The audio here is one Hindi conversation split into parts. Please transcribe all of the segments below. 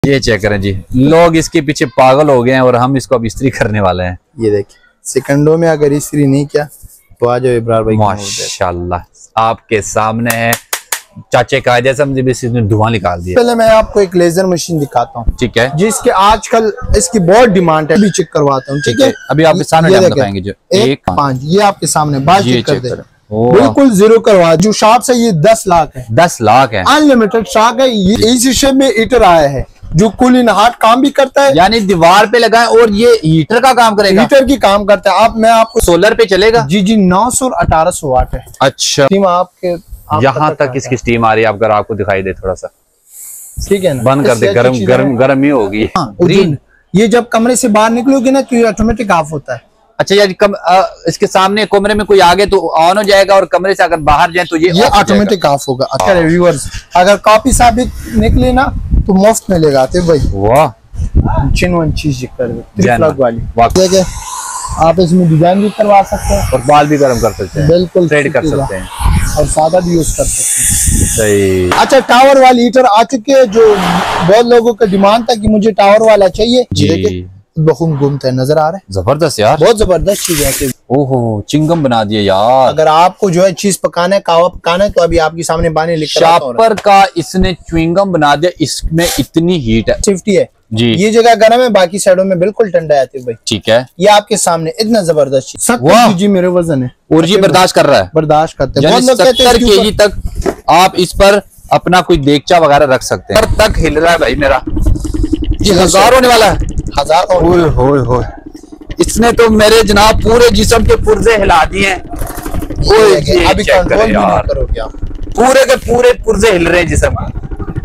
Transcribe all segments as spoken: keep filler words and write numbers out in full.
ये चेक करें जी, लोग इसके पीछे पागल हो गए हैं और हम इसको अब इस्त्री करने वाले हैं। ये देखिए सेकंडों में अगर इस्त्री नहीं किया तो आ जाओ इब्रार भाई, माशाल्लाह आपके सामने है। चाचे का जैसे हमने भी इसने धुआं निकाल दिया। पहले मैं आपको एक लेजर मशीन दिखाता हूँ, ठीक है, जिसके आजकल इसकी बहुत डिमांड है, अभी चेक करवाता हूँ। ठीक है, अभी आपके सामने दिखाएंगे जो एक पाँच, ये आपके सामने बात चेक कर दे, बिल्कुल जीरो करवा। जो शॉप है ये दस लाख है, दस लाख है, अनलिमिटेड स्टॉक है। ये इसी शेप में हीटर आया है जो कूलिंग हार्ट काम भी करता है, यानी दीवार पे लगा है और ये हीटर का काम करेगा, हीटर की काम करता है। आप मैं आपको सोलर पे चलेगा। जी जी नौ सौ अठारह सौ वाट है। अच्छा, आपके आप यहाँ तक इसकी स्टीम आ रही है, आप अगर आपको दिखाई दे थोड़ा सा, ठीक है ना, बंद कर दे, गरम गरम गरम ही होगी। ग्रीन, ये जब कमरे से बाहर निकलोगे ना तो ये ऑटोमेटिक ऑफ होता है। अच्छा यार, कम आ, इसके सामने कमरे में कोई आगे तो ऑन हो जाएगा और कमरे से अगर बाहर जाए तो ये ये ऑटोमेटिक ऑफ होगा। अच्छा व्यूअर्स, अगर कॉपी साबित निकले ना तो मुफ्त में ले जाते भाई। वाह, चिनवन चीज कर वाली देखिए, आप इसमें डिजाइन भी करवा सकते हैं और बाल भी गर्म कर सकते हैं, बिल्कुल थ्रेड कर सकते हैं और सादा भी यूज कर सकते हैं। सही। अच्छा, टावर वाली हीटर आ चुके हैं, जो बहुत लोगों का डिमांड था कि मुझे टावर वाला चाहिए। जी बखून घूमता है, नजर आ रहा है, जबरदस्त यार, बहुत जबरदस्त चीज है। ओहो, चिंगम बना दिया यार। अगर आपको जो है चीज पकाना है, कावा पकाना है, तो अभी आपके सामने पानी लिख शापर का इसने च्युइंगम बना दिया। इसमें इतनी हीट है, सेफ्टी है जी, ये जगह गर्म है, बाकी साइडों में बिल्कुल ठंडा है भाई। ठीक है, ये आपके सामने इतना जबरदस्त चीज, सत्तर जी मेरे वजन है और ये बर्दाश्त कर रहा है, बर्दाश्त करते हैं। सत्तर के जी तक आप इस पर अपना कोई देगचा वगैरह रख सकते हैं। तक हिल रहा है भाई मेरा, ये हजार होने वाला है, हजार। ओए होए होए, इसने तो मेरे जनाब पूरे जिस्म के पुर्जे हिला दिए हैं। अभी कंट्रोल यार, पूरे के पूरे पुर्जे हिल रहे हैं जिस्म के,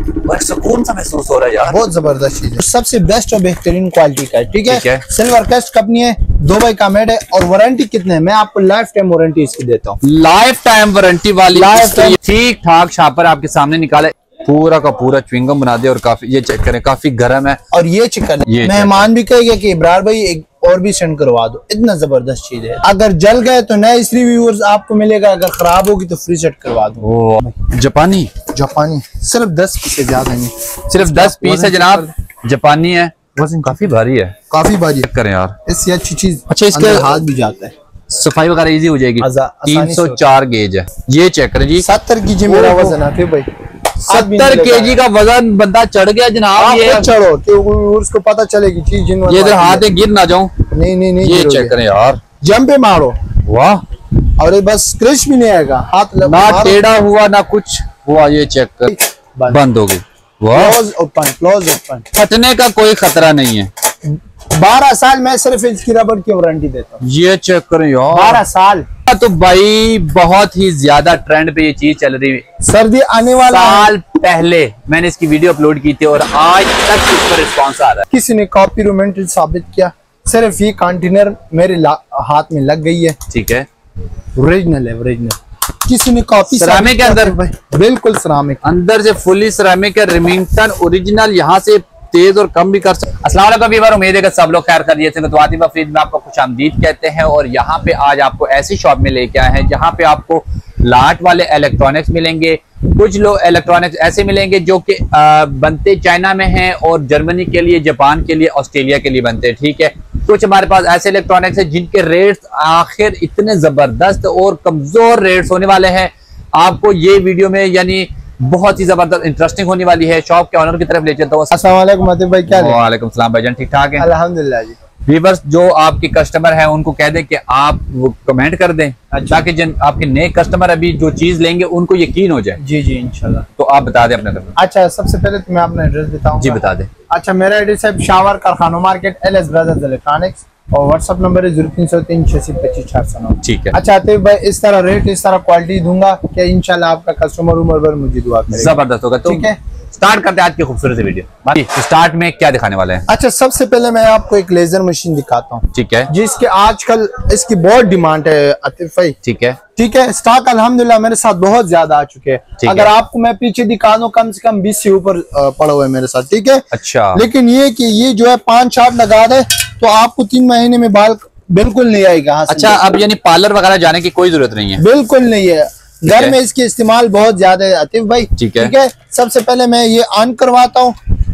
सुकून सा महसूस हो रहा है यार, बहुत जबरदस्त चीज है। सबसे बेस्ट और बेहतरीन क्वालिटी का है, ठीक है, है? सिल्वर कस्ट कंपनी है, दुबई का मेड है। और वारंटी कितने है, मैं आपको लाइफ टाइम वारंटी इसकी देता हूँ, लाइफ टाइम वारंटी वाली, ठीक ठाक शापर आपके सामने निकाले, पूरा का पूरा च्युइंगम बना दिया। और काफी, ये चेक करें, काफी गर्म है। और ये चिकन मेहमान भी कहेगा कि इब्रार भाई एक और भी सेंड करवा दो, इतना जबरदस्त चीज है। अगर जल गए तो नए इस्त्री व्यूअर्स आपको मिलेगा, अगर खराब होगी तो फ्री सेट करवा दो। जापानी जापानी सिर्फ दस पीस है, ज्यादा नहीं, सिर्फ दस पीस है जनाब, जापानी है, वजन काफी भारी है, काफी भारी है। करें यार, इससे अच्छी चीज। अच्छा, इसके हाथ भी जाता है, सफाई वगैरह इजी हो जाएगी। तीन सौ चार गेज है, ये चेक करें जी, सत्तर की जी मेरा वजन आते भाई, सत्तर केजी का वजन बंदा चढ़ गया जनाब। ये चढ़ो कि उसको पता चलेगी चीज, ये इधर हाथ है, गिर ना जाऊं। नहीं नहीं नहीं, ये चेक करें यार, जंप पे मारो, वाह, और ये बस स्क्रैच भी नहीं आएगा, हाथ ना टेढ़ा हुआ ना कुछ हुआ। ये चेक कर, बंद हो गई, क्लोज ओपन, क्लोज ओपन, फटने का कोई खतरा नहीं है। बारह साल मैं सिर्फ इसकी रबड़ की वारंटी देता हूँ। ये चेक करें यार, बारह साल तो भाई बहुत ही ज्यादा ट्रेंड पे ये चीज चल रही है। सर्दी आने वाला साल पहले मैंने इसकी वीडियो अपलोड की थी और आज तक इस पर रिस्पॉन्स आ रहा है। किसी ने कॉपी रोमेंटिक साबित किया, सिर्फ ये कंटेनर मेरे हाथ में लग गई है, ठीक है, ओरिजिनल है, ओरिजिनल। किसी ने कॉपी सिरामिक के अंदर, बिल्कुल सिरामिक, अंदर से फुली सिरामिक है, रिमिंगटन ओरिजिनल, यहाँ से तेज और कम भी कर सकते। अस्सलाम वालेकुम व्यूअर, उम्मीद है कि सब लोग खैर खैरियत से। तो आतिफ अफरीद में आपको खुशामदीद कहते हैं और यहाँ पे आज आपको ऐसी शॉप में लेके आए हैं जहाँ पे आपको लाट वाले इलेक्ट्रॉनिक्स मिलेंगे। कुछ लोग इलेक्ट्रॉनिक्स ऐसे मिलेंगे जो कि बनते चाइना में हैं और जर्मनी के लिए, जापान के लिए, ऑस्ट्रेलिया के लिए बनते हैं, ठीक है। कुछ हमारे पास ऐसे इलेक्ट्रॉनिक्स है जिनके रेट्स आखिर इतने जबरदस्त और कमजोर रेट्स होने वाले हैं। आपको ये वीडियो में यानी बहुत ही जबरदस्त इंटरेस्टिंग होने वाली है। शॉप के ऑनर की तरफ ले चलता हूँ। अस्सलाम वालेकुम आतिफ भाई, क्या? वालेकुम सलाम भाईजान, ठीक ठाक है? अल्हम्दुलिल्लाह जी। व्यूअर्स जो आपके कस्टमर हैं उनको कह दें कि आप वो कमेंट कर दें, ताकि जिन आपके नए कस्टमर अभी जो चीज लेंगे उनको यकीन हो जाए। जी जी इंशाल्लाह। तो आप बता दें अपना। अच्छा, सबसे पहले तो मैं अपना एड्रेस बताऊं। जी बता दें। अच्छा, मेरा एड्रेस है शावर कारखाना market, L S brothers electronics, और व्हाट्सएप नंबर है जीरो तीन सौ तीन छियासी पच्चीस चार सौ नौ। ठीक है। अच्छा आतिफ भाई, इस तरह रेट, इस तरह क्वालिटी दूंगा कि इंशाल्लाह आपका कस्टमर उम्र भर मुझे दुआ करेगा। जबरदस्त होगा। तो ठीक है, स्टार्ट करते हैं आज की खूबसूरत वीडियो। स्टार्ट में क्या दिखाने वाले हैं? अच्छा, सबसे पहले मैं आपको एक लेजर मशीन दिखाता हूँ, ठीक है, जिसके आजकल इसकी बहुत डिमांड है आतिफ भाई, ठीक है, ठीक है। स्टॉक अल्हम्दुलिल्लाह मेरे साथ बहुत ज्यादा आ चुके हैं। अगर आपको मैं पीछे दिखा दूं, कम से कम बीस से ऊपर पड़ा हुआ है मेरे साथ, ठीक है। अच्छा, लेकिन ये कि ये जो है पांच छाप लगा दे तो आपको तीन महीने में बाल बिल्कुल नहीं आएगा। अच्छा, अब यानी पार्लर वगैरह जाने की कोई जरूरत नहीं है? बिल्कुल नहीं है, घर में इसके इस्तेमाल बहुत ज्यादा है आतिफ भाई, ठीक है। सबसे पहले मैं ये ऑन करवाता हूँ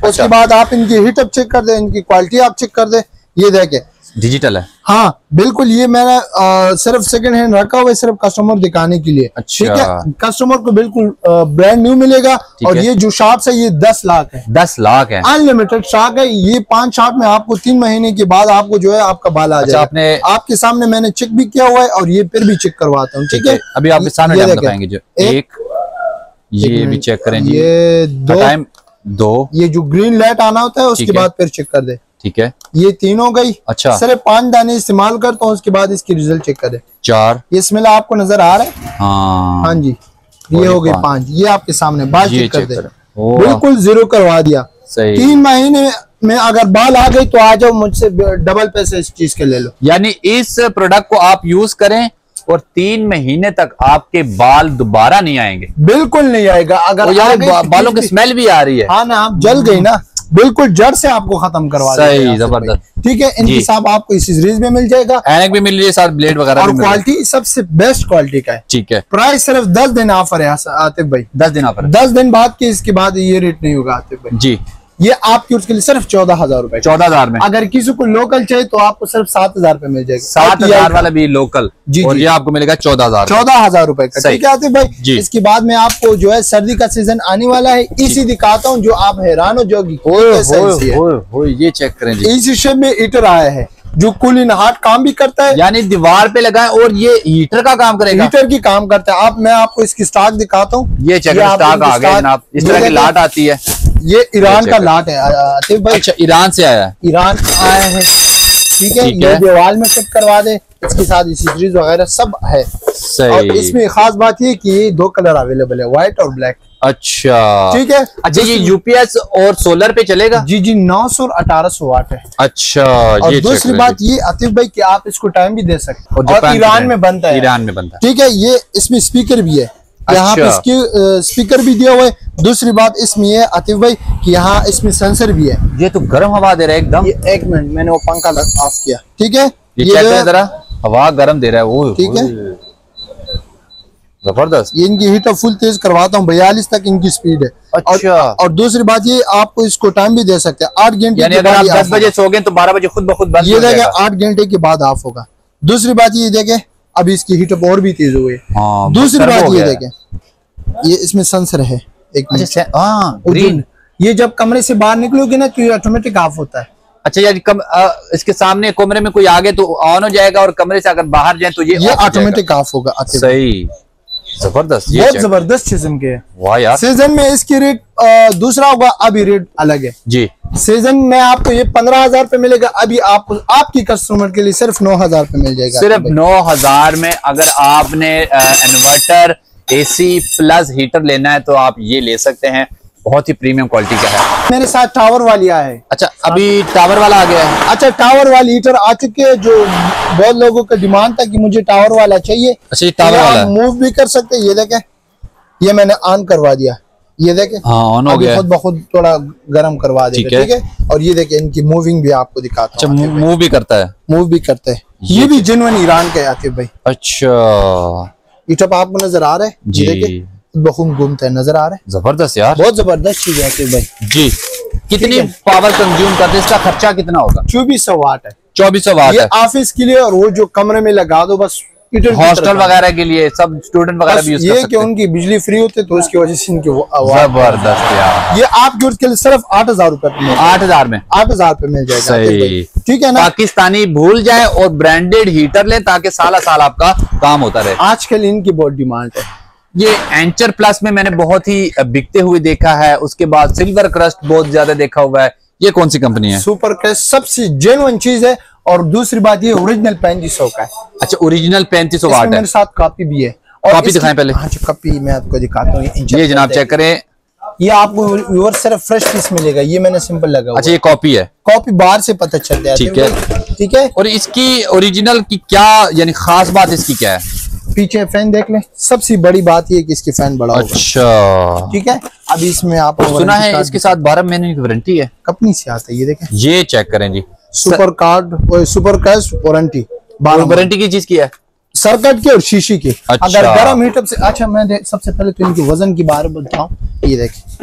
उसके बाद आप इनकी हीटअप चेक कर दे, इनकी क्वालिटी आप चेक कर दे। ये देखे डिजिटल है। हाँ बिल्कुल, ये मैंने आ, सिर्फ सेकंड हैंड रखा हुआ है, सिर्फ कस्टमर दिखाने के लिए। अच्छा। ठीक है, कस्टमर को बिल्कुल ब्रांड न्यू मिलेगा। और ये जो शार्ट्स है ये दस लाख है। दस लाख है, अनलिमिटेड स्टॉक है। ये पांच शार्ट में आपको तीन महीने के बाद आपको जो है आपका बाल आ अच्छा, जाएगा। आपने आपके सामने मैंने चेक भी किया हुआ है और ये फिर भी चेक करवाता हूँ। ठीक है, अभी आपके सामने बताएंगे जो एक ये भी चेक करें जी, ये दो टाइम दो, ये जो ग्रीन लाइट आना होता है उसके बाद फिर चेक कर दे। ठीक है, ये तीन हो गई। अच्छा, सिर्फ पांच दाने इस्तेमाल करता हूँ, उसके बाद इसकी रिजल्ट चेक कर दे। चार, ये स्मेल आपको नजर आ रहा है? हाँ हाँ जी, ये हो गई पांच। ये आपके सामने बाल चेक कर दे, बिल्कुल जीरो करवा दिया। सही। तीन महीने में अगर बाल आ गई तो आ जाओ मुझसे, डबल पैसे इस चीज के ले लो। यानी इस प्रोडक्ट को आप यूज करें और तीन महीने तक आपके बाल दोबारा नहीं आएंगे। बिल्कुल नहीं आएगा। अगर यार बा, बालों की स्मेल भी आ रही है। हाँ ना, आप जल गई ना, बिल्कुल जड़ से आपको खत्म करवा देगा। सही, जबरदस्त। ठीक है, इनकी साहब आपको इस सीरीज में मिल जाएगा, ऐनक भी मिल रही है, साथ ब्लेड वगैरह और क्वालिटी सबसे बेस्ट क्वालिटी का है। ठीक है, प्राइस सिर्फ दस दिन ऑफर है आतिफ भाई, दस दिन ऑफर, दस दिन बाद के इसके बाद ये रेट नहीं होगा आतिफ भाई जी। ये आपके उसके लिए सिर्फ चौदह हजार रूपए, चौदह हजार में। अगर किसी को लोकल चाहिए तो आपको सिर्फ सात हजार रूपए मिल जाएगा। सात हजार वाला भी लोकल जी, और जी। ये आपको मिलेगा चौदह हजार चौदह हजार रूपए का। ठीक है आतिफ भाई, इसके बाद में आपको जो है सर्दी का सीजन आने वाला है, इसी दिखाता हूँ जो आप हैरान हो जाओगी। ये चेक करें जी, इसी शेप में हीटर आया है जो कूलिंग हार्ड काम भी करता है, यानी दीवार पे लगा है और ये हीटर का काम करेगा, हीटर की काम करता है। आप मैं आपको इसकी स्टॉक दिखाता हूँ। ये चेक स्टॉक आ गया जनाब, इस तरह की लाट आती है। ये ईरान का लाट है आतिफ भाई। अच्छा, ईरान से आया है, ईरान आया है। ठीक है, ये दीवार में फिट करवा दे, इसके साथ एसेसरीज वगैरह सब है। सही। और इसमें खास बात ये कि ये दो कलर अवेलेबल है, व्हाइट और ब्लैक। अच्छा, ठीक है। अच्छा, ये यूपीएस और सोलर पे चलेगा? जी जी, नौ सौ और अठारह सौ वाट है। अच्छा, और दूसरी बात ये आतिफ भाई कि आप इसको टाइम भी दे सकते हैं, और ईरान में बनता है। ईरान में बनता है। ठीक है, ये इसमें स्पीकर भी है, यहाँ पे इसकी स्पीकर भी दिया हुआ है। दूसरी बात इसमें है आतिफ भाई कि यहाँ इसमें सेंसर भी है। ये तो गर्म हवा दे रहा है एकदम। एक मिनट, मैंने वो पंखा ऑफ किया। ठीक है, ये जरा हवा गर्म दे रहा है वो। ठीक है, जबरदस्त। ये इनकी हीट फुल तेज करवाता हूँ, बयालीस तक इनकी स्पीड है। अच्छा। और, और दूसरी बात ये आपको इसको टाइम भी दे सकते हैं, आठ घंटे। यानी अगर आप दस बजे सो गए तो बारह बजे खुद ब खुद बंद ये देखे, आठ घंटे के बाद ऑफ होगा। दूसरी बात ये देखे, अभी इसकी हीट और भी तेज हो गई। दूसरी बात ये देखे, ये इसमें सेंसर है एक मिनट। ये जब कमरे से बाहर निकलोगे ना तो ये ऑटोमेटिक ऑफ होता है। अच्छा, यानी कम आ, इसके सामने कमरे में कोई आगे तो ऑन हो जाएगा और कमरे से अगर बाहर जाए तो ये ये ऑटोमेटिक ऑफ होगा। सही, जबरदस्त, बहुत जबरदस्त किस्म के। वाह यार। सीजन में इसकी रेट दूसरा होगा, अभी रेट अलग है जी। सीजन में आपको ये पंद्रह हजार पे मिलेगा, अभी आपको आपकी कस्टमर के लिए सिर्फ नौ हजार पे मिल जाएगा। सिर्फ नौ हजार में अगर आपने इन्वर्टर, एसी प्लस हीटर लेना है तो आप ये ले सकते हैं, बहुत ही प्रीमियम क्वालिटी का है। मेरे साथ टावर वाली आया है। अच्छा, अभी टावर वाला आ गया है। अच्छा, टावर वाली हीटर आ चुके हैं, जो बहुत लोगों का डिमांड था कि मुझे टावर वाला चाहिए। अच्छा, ये टावर वाला मूव भी कर सकते हैं। ये देखें, ये मैंने ऑन करवा दिया, ये देखें, हाँ ऑन हो गया, खुद ब खुद थोड़ा गर्म करवा देगा। ठीक है, और ये देखें इनकी मूविंग भी आपको दिखाता हूं। अच्छा, मूव भी करता है, मूव भी करता है। ये भी जेन्युइन ईरान का आतिफ भाई। अच्छा, हीटर आपको नजर आ रहा है जी, देखिए बहुत घूमता है, नजर आ रहा है। जबरदस्त यार, बहुत जबरदस्त चीज है आतिफ भाई जी। कितनी पावर कंज्यूम करते हैं, इसका खर्चा कितना होगा? चौबीस सौ वाट है। चौबीस सौ वाट है ऑफिस के लिए, और वो जो कमरे में लगा दो बस, हॉस्टल वगैरह के लिए, सब स्टूडेंट वगैरह भी यूज कर सकते हैं। ये कि उनकी बिजली फ्री होती है तो उसकी वजह से इनकी जबरदस्त यार। ये आपके उसके लिए सिर्फ आठ हजार रूपए, आठ हजार में आठ हजार पे मिल जाएगा। सही, ठीक है ना। पाकिस्तानी भूल जाए और ब्रांडेड हीटर लें ताकि साला साल आपका काम होता रहे। आजकल इनकी बहुत डिमांड है। ये एंचर प्लस में मैंने बहुत ही बिकते हुए देखा है, उसके बाद सिल्वर क्रस्ट बहुत ज्यादा देखा हुआ है। ये कौन सी कंपनी है? सुपर क्रस्ट सबसे जेन्युइन चीज है, और दूसरी बात ये ओरिजिनल पैंतीस सौ का है। अच्छा, ओरिजिनल पैंतीस सौ वाट है। मेरे साथ कॉपी भी है, और कॉपी दिखाएं पहले। हाँ, कॉपी मैं आपको दिखाता हूँ। ये जनाब चेक करें, ये आपको व्यूअर सिर्फ फ्रेश पीस मिलेगा, ये मैंने सिंपल लगा। अच्छा, ये कॉपी है, कॉपी बाहर से पता चल जाता है। ठीक है, ठीक है। और इसकी ओरिजिनल की क्या यानी खास बात इसकी क्या है? पीछे फैन देख ले, सबसे बड़ी बात ये कि इसकी फैन बड़ा होगा। अच्छा, ठीक है। अभी इसमें आप सुना है इसके साथ बारह महीने की वारंटी है, कंपनी से आता है। ये देखें, ये चेक करें जी, super card, super cash warranty, warranty की चीज की है, सर्किट की और शीशी की। अच्छा। अगर गर्म हीटर से, अच्छा मैं सबसे पहले तो इनके वजन की बारे में बताऊं। ये देखें,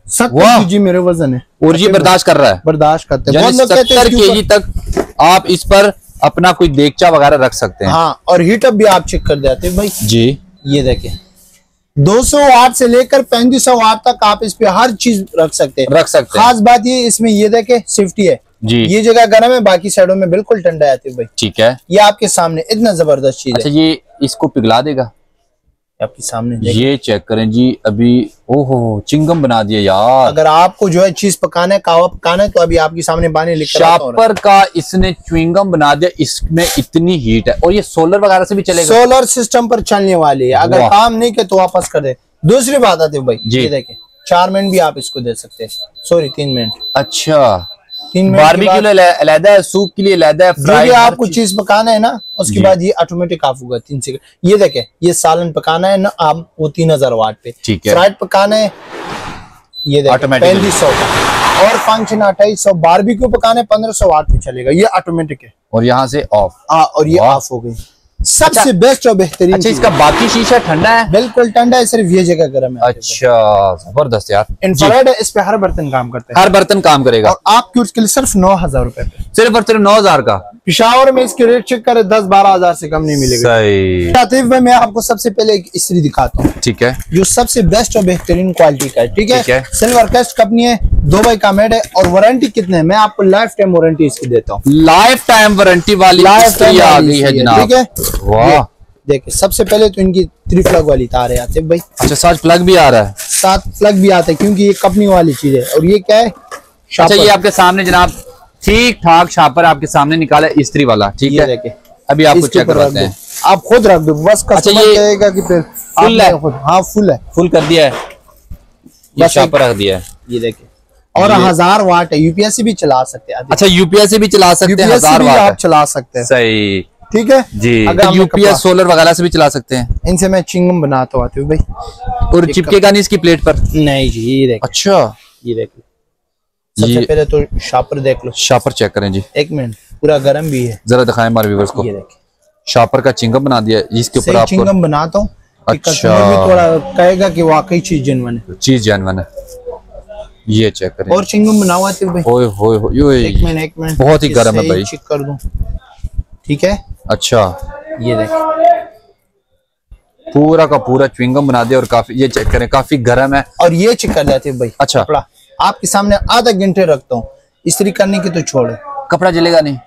सत्तर केजी मेरे वजन है और ये बर्दाश्त कर रहा है, बर्दाश्त करते हैं। सत्तर केजी तक आप इस पर अपना कोई देगचा वगैरह रख सकते हैं। हाँ, और हीटअप भी आप चेक कर देते हैं भाई जी। ये देखें दो सौ वाट से लेकर पैंतीस सौ वाट तक आप इस पे हर चीज रख सकते हैं, रख सकते हैं। खास बात ये इसमें ये देखे सेफ्टी है जी। ये जगह गर्म है, बाकी साइडों में बिल्कुल ठंडा है भाई। ठीक है, ये आपके सामने इतना जबरदस्त चीज अच्छा, है। ये इसको पिघला देगा आपके सामने ये चेक करें जी। अभी ओहो चिंगम बना दिया यार। अगर आपको जो है चीज पकाना है, कावा पकाना है, तो अभी आपके सामने पानी लिखकर शापर का इसने च्युइंगम बना दिया। इसमें इतनी हीट है और ये सोलर वगैरह से भी चलेगा, सोलर सिस्टम पर चलने वाली है। अगर काम नहीं किया तो वापस कर दे। दूसरी बात आती है भाई, ये देखें चार मिनट भी आप इसको दे सकते हैं, सॉरी तीन मिनट। अच्छा, तीन मिनट बारबेक्यू के लिए अलग है, सूप के लिए अलग है, जो भी आपको चीज पकाना है ना, उसके बाद ये ऑटोमेटिक ऑफ होगा तीन सेकंड। ये देखें, ये सालन पकाना है ना आप, वो तीन हजार वाट पे। ठीक है, फ्राइड पकाना है ये देखें पैंतीस सौ का, और फंक्शन अट्ठाईस सौ। बारबेक्यू पकाना है पंद्रह सौ वाट पे चलेगा, ये ऑटोमेटिक है। और यहाँ से ऑफ, और ये ऑफ हो गई। सबसे अच्छा, बेस्ट और बेहतरीन। अच्छा, इसका बाकी शीशा ठंडा है? बिल्कुल ठंडा है, सिर्फ ये जगह गर्म है। अच्छा, जबरदस्त यार। इंफ्रारेड है, इस पे हर बर्तन काम करता है, हर बर्तन काम करेगा। और आपके उसके लिए सिर्फ नौ हजार रूपए पे, सिर्फ और सिर्फ नौ हजार का। पिशावर में इसके रेट चेक करे दस बारह हजार से कम नहीं मिलेगा। सही। आतिफ भाई, मैं आपको सबसे पहले एक इस्त्री दिखाता हूँ, ठीक है, जो सबसे बेस्ट और बेहतरीन क्वालिटी का है। ठीक है, है। सिल्वर कास्ट कंपनी है, दुबई का मेड है। और वारंटी कितने है, मैं आपको लाइफ टाइम वारंटी इसकी देता हूँ। लाइफ टाइम वारंटी वाली इस्त्री आ गई है जनाब। ठीक है, वाह। देखिए सबसे पहले तो इनकी थ्री प्लग वाली तार है आतिफ भाई। अच्छा, साथ प्लग भी आ रहा है? साथ प्लग भी आता है, क्योंकि ये कंपनी वाली चीज है। और ये क्या है, अच्छा, ये आपके सामने जनाब ठीक ठाक शापर आपके सामने निकाला इस्त्री वाला। ठीक है, देखिए अभी आपको चेक करवाते हैं, आप खुद रख दो बस। अच्छा, ये कहेगा कि फिर फुल है? हाँ फुल है, फुल कर दिया है, ये शापर रख दिया है। ये देखिए, और हजार वाट है, यूपीएस से भी चला सकते हैं। अच्छा, यूपीएस से भी चला सकते हैं, हजार वाट आप चला सकते हैं। सही, ठीक है जी। अगर यूपीएस सोलर वगैरह से भी चला सकते हैं। इनसे मैं चिंगम बनाता हूँ भाई। और चिपकेगा नहीं इसकी प्लेट पर? नहीं जी, ये देखिए। अच्छा, ये देखिए, सबसे पहले तो शापर देख लो। शापर चेक करें जी, एक मिनट, पूरा गर्म भी है, जरा दिखाएं हमारे व्यूअर्स को। ये देखिए, शापर का चिंगम बना दिया, इसके ऊपर आपको चिंगम बनाता हूँ। अच्छा, भी थोड़ा कहेगा कि वाकई चीज जेन्युइन है, चीज जेन्युइन है। ये चेक करें, और चिंगम बना हुआ है भाई। ओए होए होए, एक मिनट एक मिनट, बहुत ही गर्म है भाई, चेक कर दूं। ठीक है, अच्छा, ये देखो पूरा का पूरा च्युइंगम बना दिया। और काफी, ये चेक करें, काफी गर्म है। और ये चेक कर लेते हैं भाई। अच्छा, कपड़ा आपके सामने आधा घंटे रखता हूँ, इस्त्री करने की तो छोड़ो, कपड़ा जलेगा नहीं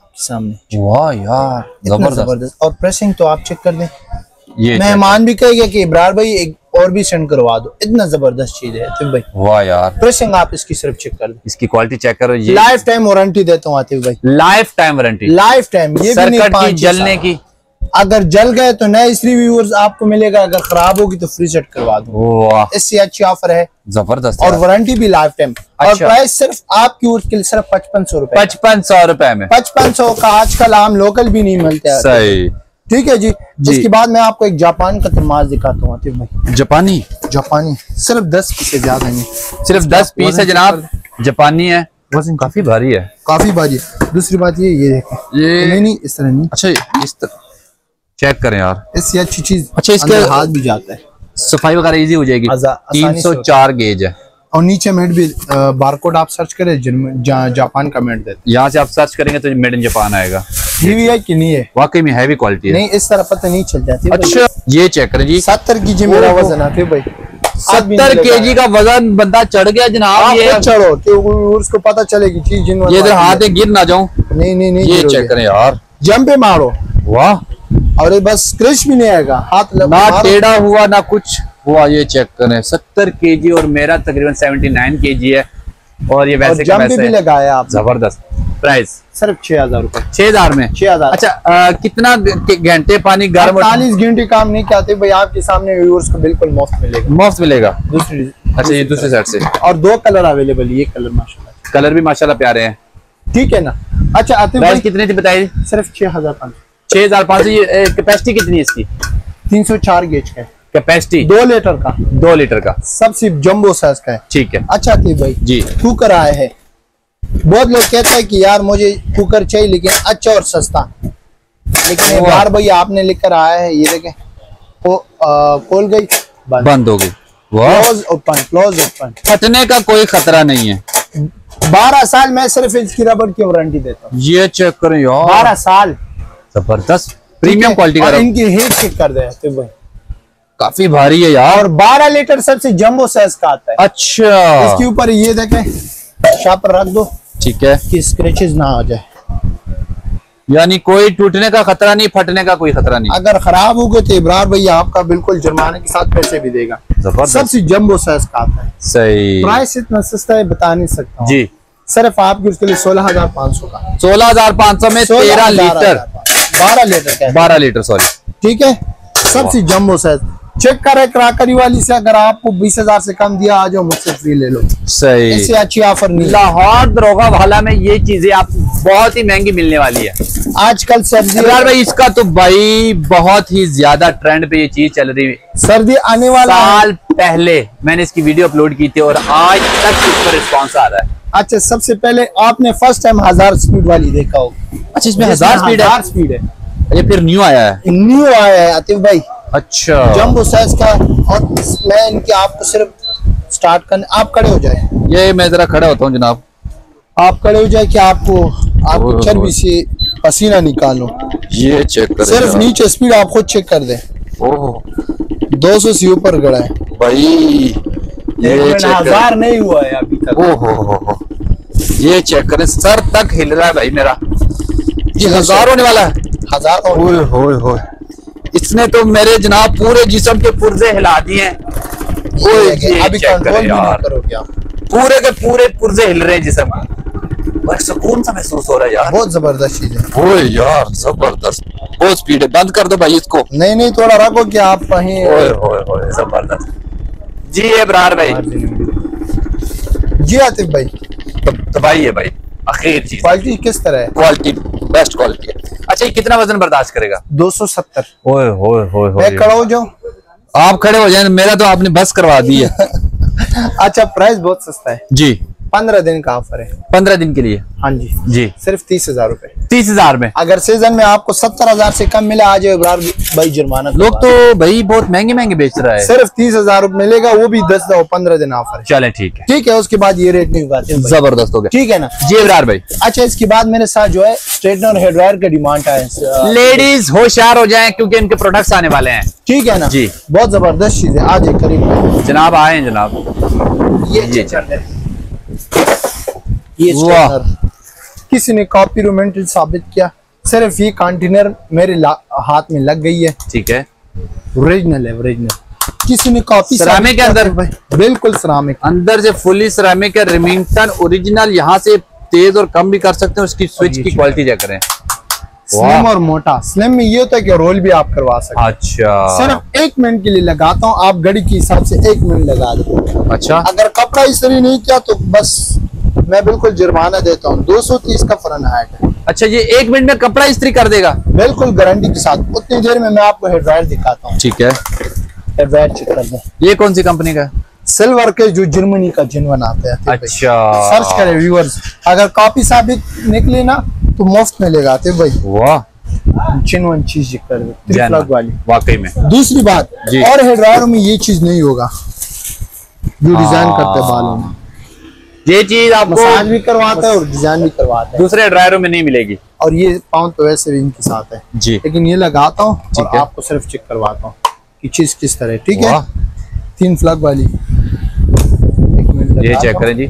सामने। वाह यार, जबरदस्त। और प्रेसिंग तो आप चेक कर दें, ये मेहमान भी कहेगा कि इब्रार भाई एक और भी सेंड करवा दो, इतना जबरदस्त चीज है आतिफ भाई। वाह यार, प्रेसिंग आप इसकी सिर्फ चेक कर दें, इसकी क्वालिटी चेक करो। ये लाइफ टाइम वारंटी देता हूँ आतिफ भाई, life time warranty, life time. ये भी नहीं की जलने की, अगर जल गए तो नया इस्त्री व्यूअर्स आपको मिलेगा, अगर खराब होगी तो फ्री सेट करवा दो। इससे अच्छी ऑफर है, जबरदस्त। और वारंटी भी लाइफ टाइम। और प्राइस सिर्फ आपकी उसके लिए सिर्फ पचपन सौ रुपए, पचपन सौ रुपए में। पचपन सौ का आजकल आम लोकल भी नहीं मिलते हैं। सही, ठीक है जी, जी। इसके बाद मैं आपको एक जापान का तमाज दिखाता हूँ आतिफ भाई। जापानी? जापानी सिर्फ दस पीस से ज्यादा नहीं, सिर्फ दस पीस है जनाब, जापानी है, वजन काफी भारी है, काफी भारी है। दूसरी बात ये ये देखें, ये नहीं नहीं इस तरह नहीं। अच्छा, इस तरह चेक करें यार, इससे अच्छी चीज। अच्छा, इसके हाथ भी जाता है, सफाई वगैरह इजी हो जाएगी। तीन सौ चार गेज है, और नीचे मेड भी बारकोड आप सर्च करें, जा, जापान का मेड देते। यहाँ से आप सर्च करेंगे तो मेड इन जापान आएगा। ये भी है कि नहीं है? वाकई में हैवी क्वालिटी है। नहीं, इस तरह पता नहीं चल जाती। अच्छा, ये चेक करें जी, सत्तर केजी मेरा वजन आते भाई, सत्तर केजी का वजन बंदा चढ़ गया जनाब। ये चढ़ो कि उसको पता चलेगी चीज। ये इधर हाथ है, गिर ना जाऊं। नहीं नहीं नहीं, ये चेक करें यार, जंप पे मारो। वाह, और ये बस स्क्रैच भी नहीं आएगा, हाथ ना टेढ़ा हुआ ना कुछ हुआ। ये चेक करें, सत्तर केजी और मेरा तकरीबन सेवेंटी नाइन केजी है। और ये वैसे का वैसे भी लगाया आप। जबरदस्त। प्राइस सिर्फ छह हजार रूपए, छह हजार में छह हजार। अच्छा, आ, कितना घंटे पानी गर्म? चालीस घंटे काम नहीं करते भाई, आपके सामने व्यूअर्स को बिल्कुल मुफ्त मिलेगा। मुफ्त मिलेगा। दूसरी, अच्छा, ये दूसरी साइड से। और दो कलर अवेलेबल, ये कलर माशाल्लाह, कलर भी माशाल्लाह प्यारे हैं। ठीक है ना। अच्छा, आतिफ भाई कितने थी बताइए? सिर्फ छह हजार पाँच छह हजार पाँच सौ। ये कैपेसिटी कितनी है इसकी? तीन सौ चार गेज का कैपेसिटी, दो लीटर का, दो लीटर का, सबसे जंबो साइज का है। ठीक है। अच्छा आतिफ भाई जी, कुकर आया है। बहुत लोग कहते हैं कि यार मुझे कुकर चाहिए लेकिन अच्छा और सस्ता, लेकिन बार भाई आपने लेकर आया है, ये देखें, खोल गई, बंद हो गई। क्लोज ओपन क्लोज ओपन, फटने का कोई खतरा नहीं है। बारह साल मैं सिर्फ इसकी रबड़ की वारंटी देता हूँ। ये चेक करें यार, बारह साल, जबरदस्त प्रीमियम क्वालिटी का। इनकी हीट चेक कर दे भाई, काफी भारी है यार, और बारह लीटर सबसे जंबो साइज का आता है। अच्छा, इसके ऊपर ये देखें, शापर रख दो, ठीक है, कि स्क्रैचेस ना आ जाए, यानी कोई टूटने का खतरा नहीं, फटने का कोई खतरा नहीं। अगर खराब हो गए तो इब्रार भैया आपका बिल्कुल जुर्माने के साथ पैसे भी देगा। सबसे जंबो साइज का आता है। सही, प्राइस इतना सस्ता है बता नहीं सकता जी, सिर्फ आपकी उसके लिए सोलह हजार पाँच सौ का, सोलह हजार पाँच सौ में तेरह लीटर बारह लीटर बारह लीटर सॉरी, ठीक है, सबसे जंबो साइज। चेक करे क्राकरी वाली से, अगर आपको बीस हजार से कम दिया आ जाओ मुझसे फ्री ले लो। सही, इससे अच्छी ऑफर नहीं। लाहौर दरोगा वाला में ये चीजें आप बहुत ही महंगी मिलने वाली है आजकल। सर्दी भाई इसका तो भाई बहुत ही ज्यादा ट्रेंड पे ये चीज चल रही है। सर्दी आने वाला साल पहले मैंने इसकी वीडियो अपलोड की थी और आज तक इस पर रिस्पॉन्स आ रहा है। अच्छा, सबसे पहले आपने फर्स्ट टाइम हजार स्पीड वाली देखा होगा। अच्छा, इसमें हजार स्पीड है, स्पीड है, ये फिर न्यू आया है, न्यू आया है आतिफ भाई। अच्छा, जंबो साइज का। और मैं इनके आपको सिर्फ स्टार्ट करने, आप खड़े हो जाए, ये मैं जरा खड़ा होता हूँ जनाब, आप खड़े हो जाए कि आपको आपको चर्बी से पसीना निकालो। ये चेक करें, सिर्फ नीचे स्पीड आप खुद चेक कर दे। ओह, दो सौ से ऊपर गड़ा है भाई, ये हजार नहीं हुआ है अभी तक। ओहो हो हो, ये चेक करें, सर तक हिल रहा है भाई मेरा, ये हजार होने वाला है, हजार। ओए होए होए, इसने तो मेरे जनाब पूरे जिस्म के पुर्जे हिला दिए हैं। अभी कंट्रोल भी ना करो क्या, पूरे के पूरे पुर्जे हिल रहे हैं जिस्म के, सुकून सा महसूस हो रहा है यार, बहुत जबरदस्त चीज है। ओए यार जबरदस्त, बहुत स्पीड है, बंद कर दो भाई इसको। नहीं नहीं, थोड़ा रखो कि आप कहीं। ओए होए होए, जबरदस्त जी इब्रार भाई, जी आतिफ भाई, तो, तो भाई है भाई, आखिर चीज क्वालिटी किस तरह है? क्वालिटी बेस्ट क्वालिटी है। अच्छा, ये कितना वजन बर्दाश्त करेगा? दो सौ सत्तर। ओए होए होए, मैं खड़ा हो जाऊं? आप खड़े हो जाए, मेरा तो आपने बस करवा दी है। अच्छा, प्राइस बहुत सस्ता है जी, पंद्रह दिन का ऑफर है। पंद्रह दिन के लिए? हाँ जी जी, सिर्फ तीस हजार रूपए। तीस हजार में? अगर सीजन में आपको सत्तर हजार से कम मिला आ जाए इब्रार भाई जुर्माना। लोग तो भाई बहुत महंगे महंगे बेच रहा है। सिर्फ तीस हजार रूपए मिलेगा, वो भी दस पंद्रह दिन ऑफर। चले ठीक है, ठीक है, उसके बाद ये रेट नहीं होगा। जबरदस्त हो गया, ठीक है ना जी इब्रार भाई। अच्छा, इसके बाद मेरे साथ जो है स्ट्रेटनर हेयर ड्रायर का डिमांड है। लेडीज होशियार हो जाए क्योंकि इनके प्रोडक्ट्स आने वाले हैं। ठीक है ना जी, बहुत जबरदस्त चीज है। आज एक करीब जनाब आए जनाब, ये ये चल ये किसी ने कॉपीराइट साबित किया, सिर्फ ये कंटेनर मेरे हाथ में लग गई है। ठीक है, ओरिजिनल है, ओरिजिनल। किसी ने कॉपी सिरामिक के अंदर, बिल्कुल सिरामिक अंदर से फुली सिरामिक है, रिमिंगटन ओरिजिनल। यहाँ से तेज और कम भी कर सकते हैं, उसकी स्विच की क्वालिटी चेक करें। स्लिम और मोटा। स्लिम में ये होता है कि रोल भी आप करवा सकते हैं। अच्छा, सिर्फ एक मिनट के लिए लगाता हूँ, आप घड़ी के हिसाब से एक मिनट लगा दो। अच्छा, अगर कपड़ा इस्त्री नहीं किया तो बस मैं बिल्कुल जुर्माना देता हूँ। दो सौ तीस का फरनहाइट है। अच्छा, ये एक मिनट में कपड़ा इस्त्री कर देगा? बिल्कुल गारंटी के साथ। उतनी देर में मैं आपको हेयर ड्रायर दिखाता हूँ। ठीक है, हेयर ड्रायर चेक कर दें। ये कौन सी कंपनी का? सिल्वर के, जो जर्मनी का जिनवन आता है। अच्छा, सर्च करें व्यूअर्स, अगर कॉपी साबित निकले ना तो मुफ्त मिलेगा आते भाई। वाह, जिनवन चीज कर दे वाली, वाकई में। दूसरी बात, और हेयर ड्रायर में ये चीज नहीं होगा जो डिजाइन करते हैं बालों में। ये चीज आपको मसाज भी करवाता है और डिजाइन भी करवाता है, दूसरे ड्रायरों में नहीं मिलेगी। और ये पाउंड तो वैसे भी इनके साथ है जी, लेकिन ये लगाता हूँ और आपको सिर्फ चेक करवाता हूँ कि चीज किस तरह। ठीक है, तीन फ्लग वाली। एक मिनट, ये चेक करें जी।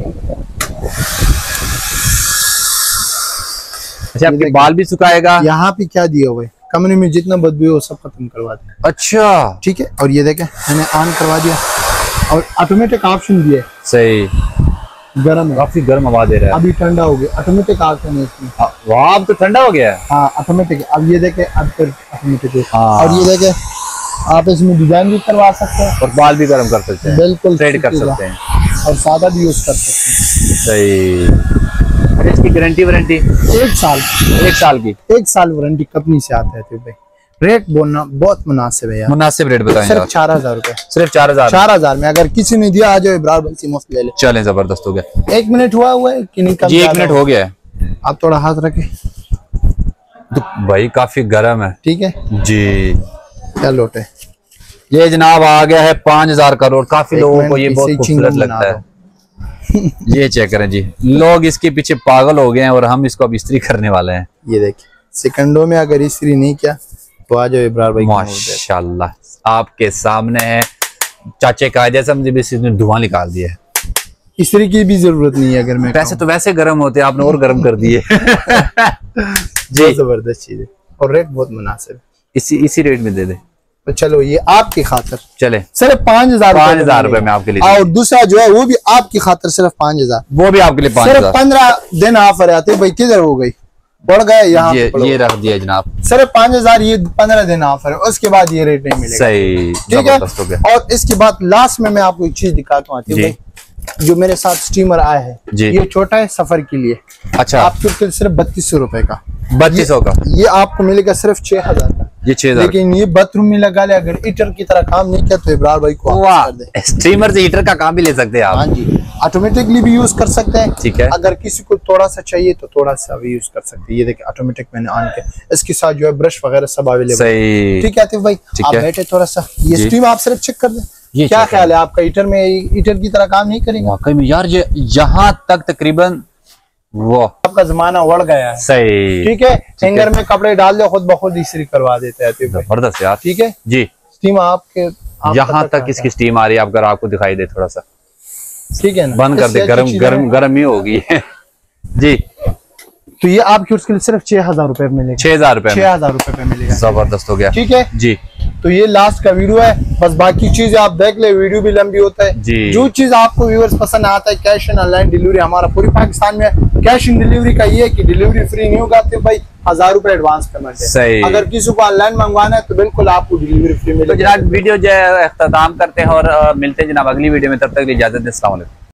अच्छा, आपके बाल भी सुखाएगा। यहाँ पे क्या दिया हुआ है, कमरे में जितना बदबू है वो सब खत्म करवा दें। अच्छा, ठीक है, और ये देखें मैंने ऑन करवा दिया और ऑटोमेटिक ऑप्शन भी है। सही, गर्म है, काफी गर्म हवा दे रहा है। अभी ठंडा हो गया, ऑटोमेटिक ऑप्शन है इसमें। वाह, अब तो ठंडा हो गया है। हाँ, ऑटोमेटिक। अब ये देखें, अब फिर ऑटोमेटिक। और ये देखें, आप इसमें डिजाइन भी करवा सकते हैं और बाल भी गर्म कर सकते हैं, बिल्कुल थ्रेड कर सकते हैं और सादा भी यूज कर सकते हैं। सही। इसकी गारंटी वारंटी एक साल एक साल की एक साल वारंटी कंपनी से आता है। तो भाई रेट बोलना बहुत मुनासिब है यार। मुनासिब रेट बताएं। सिर्फ चार हजार रूपए, सिर्फ चार हजार चार हजार में अगर किसी ने दिया आ जाओ, इब्रार भाई से मुफ्त ले ले। चलें, जबरदस्त हो गया। एक मिनट हुआ हुआ है कि नहीं? जी एक मिनट हो गया है। आप थोड़ा हाथ रखे तो भाई काफी गर्म है। ठीक है जी, क्या लोटे ये जनाब आ गया है पांच हजार करोड़। काफी लोगों को ये बहुत खूबसूरत लगता है। ये चेक करें जी, लोग इसके पीछे पागल हो गए हैं और हम इसको अब इस्त्री करने वाले हैं। ये देखिए सेकंडों में अगर इस्त्री नहीं किया तो आ जाओ इब्रार भाई। माशाल्लाह आपके सामने है। चाचे कायदे से हमने भी इसने धुआं निकाल दिया है। इस्त्री की भी जरूरत नहीं है। अगर मैं पैसे तो वैसे गर्म होते, आपने और गर्म कर दिए। जी जबरदस्त चीज है और रेट बहुत मुनासिब। इसी इसी रेट में दे दे तो चलो ये आपकी खातिर चले सिर्फ पाँच हजार पाँच हजार रुपए में आपके लिए। और दूसरा जो है वो भी आपकी खातिर सिर्फ पाँच हजार, वो भी आपके लिए पाँच हजार। सिर्फ पंद्रह दिन ऑफर आते भाई। किधर हो गई, बढ़ गए यहाँ ये, ये रख दिया जनाब। सिर्फ पाँच हजार, ये पंद्रह दिन ऑफर है, उसके बाद ये रेट नहीं मिलेगा। सही, ठीक है। और इसके बाद लास्ट में मैं आपको एक चीज दिखाता हूँ भाई, जो मेरे साथ स्टीमर आया है ये छोटा है सफर के लिए। अच्छा, आपको सिर्फ बत्तीस सौ रुपए का, बत्तीस सौ का ये आपको मिलेगा सिर्फ छह हजार का। ये छह हजार, लेकिन ये बाथरूम में लगा ले, अगर हीटर की तरह काम नहीं किया तो इब्रार भाई को कर दे। स्टीमर से हीटर का काम भी ले सकते हैं आप। हाँ जी, ऑटोमेटिकली भी यूज कर सकते हैं। ठीक है। अगर किसी को थोड़ा सा चाहिए तो थोड़ा सा भी यूज कर सकते हैं। ये देखिए ऑटोमेटिक मैंने ऑन किया, इसके साथ जो है ब्रश वगैरह सब अवेलेबल है। ठीक है आतिफ भाई, आप बैठे थोड़ा सा, ये स्टीम आप सिर्फ चेक कर दें। क्या ख्याल है आपका, हीटर में हीटर की तरह काम नहीं करेगा? वाकई में यार, ये यहाँ तक तकरीबन वो आपका जमाना बढ़ गया है। सही, ठीक है। हैंगर में कपड़े डाल दो, खुद ब खुद इस्त्री करवा देते हैं। जबरदस्त यार। ठीक है जी, स्टीम आपके आप यहाँ तक इसकी स्टीम आ रही है। अगर आपको दिखाई दे थोड़ा सा, ठीक है ना, बंद कर दे, गरम गरम गरम ही होगी। जी, तो ये आपकी उसके लिए सिर्फ छह हजार रुपए मिलेगा। छह हजार रुपए छह हजार रुपए पे मिलेगा। जबरदस्त हो गया। ठीक है जी, तो ये लास्ट का वीडियो है, बस बाकी चीजें आप देख ले, वीडियो भी लंबी होता है जी। जो चीज आपको व्यूअर्स पसंद आता है, कैश एंड ऑनलाइन डिलीवरी हमारा पूरी पाकिस्तान में है। कैश इन डिलीवरी का ये है कि डिलीवरी फ्री नहीं होगा तो भाई हजार रुपए एडवांस पेमेंट है। सही। अगर किसी को ऑनलाइन मंगवाना है तो बिल्कुल आपको डिलीवरी फ्री मिलेगी। तो जनाब वीडियो जो है अख्ताम करते हैं और मिलते हैं जनाब अगली वीडियो में। तब तक इजाजत दें, अस्सलाम वालेकुम।